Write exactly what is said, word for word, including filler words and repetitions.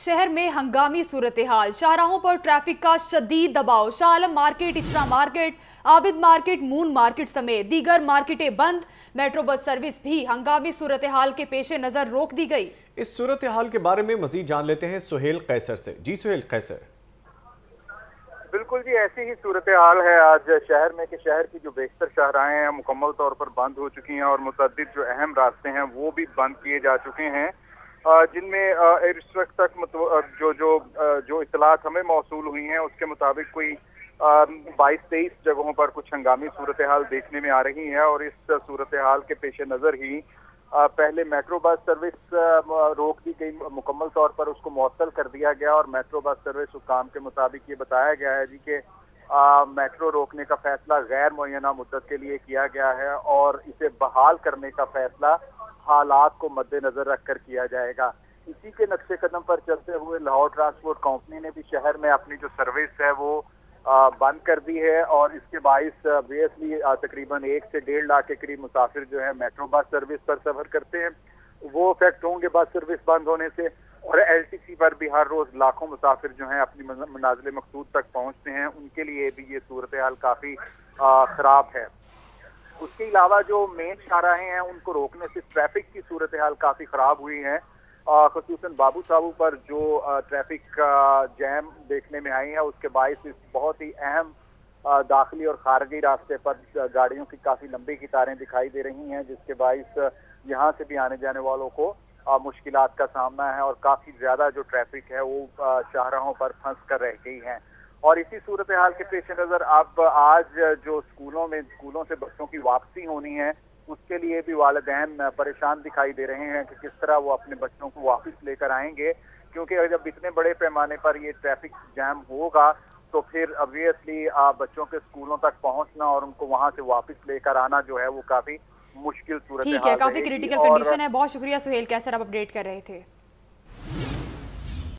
शहर में हंगामी सूरत हाल, शाहराहों पर ट्रैफिक का शदीद दबाव। Shah Alam market, Ichra market, Abid market, moon market समेत दीगर मार्केटें बंद। मेट्रो बस सर्विस भी हंगामी सूरत हाल के पेश नजर रोक दी गई। इस सूरत हाल के बारे में मजीद जान लेते हैं सुहेल कैसर से। जी सुहेल कैसर। बिल्कुल जी, ऐसी ही सूरत हाल है आज शहर में कि शहर की जो बेशतर शाहराहें हैं मुकम्मल तौर पर बंद हो चुकी हैं और मुतअद्दिद जो अहम रास्ते हैं वो भी बंद किए जा चुके हैं, जिनमें इस वक्त तक जो जो जो इतलात हमें मौसूल हुई हैं उसके मुताबिक कोई बाईस तेईस जगहों पर कुछ हंगामी सूरत हाल देखने में आ रही है। और इस सूरत हाल के पेश नज़र ही पहले मेट्रो बस सर्विस रोक दी गई, मुकम्मल तौर पर उसको मुअत्तल कर दिया गया और मेट्रो बस सर्विस हुक्काम के मुताबिक ये बताया गया है जी कि मेट्रो रोकने का फैसला गैर मुअय्यना मुद्दत के लिए किया गया है और इसे बहाल करने का फैसला हालात को मद्देनजर रखकर किया जाएगा। इसी के नक्शे कदम पर चलते हुए लाहौर ट्रांसपोर्ट कंपनी ने भी शहर में अपनी जो सर्विस है वो बंद कर दी है और इसके बाइस ऑब्वियसली तकरीबन एक से डेढ़ लाख के करीब मुसाफिर जो है मेट्रो बस सर्विस पर सफर करते हैं, वो अफेक्ट होंगे बस सर्विस बंद होने से। और एलटीसी पर भी हर रोज लाखों मुसाफिर जो हैं अपनी मनाजिल मकसूद तक पहुंचते हैं, उनके लिए भी ये सूरत हाल काफी खराब है। उसके अलावा जो मेन शाहराहें हैं उनको रोकने से ट्रैफिक की सूरत हाल काफी खराब हुई है। ख़ुसूसन बाबू साहू पर जो ट्रैफिक जैम देखने में आई है उसके बायस इस बहुत ही अहम दाखिली और खारजी रास्ते पर गाड़ियों की काफ़ी लंबी कतारें दिखाई दे रही हैं, जिसके बायस यहाँ से भी आने जाने वालों को मुश्किलात का सामना है और काफ़ी ज़्यादा जो ट्रैफिक है वो शाहराहों पर फंस कर रह गई है। और इसी सूरत हाल के पेश नज़र अब आज जो स्कूलों में स्कूलों से बच्चों की वापसी होनी है उसके लिए भी वालिदैन परेशान दिखाई दे रहे हैं कि किस तरह वो अपने बच्चों को वापस लेकर आएंगे, क्योंकि जब इतने बड़े पैमाने पर ये ट्रैफिक जैम होगा तो फिर ऑब्वियसली बच्चों के स्कूलों तक पहुंचना और उनको वहां से वापस लेकर आना जो है वो काफी मुश्किल सूरत हाल है। ठीक है, काफी क्रिटिकल कंडीशन है। बहुत शुक्रिया सुहेल कैसर, आप अपडेट कर रहे थे।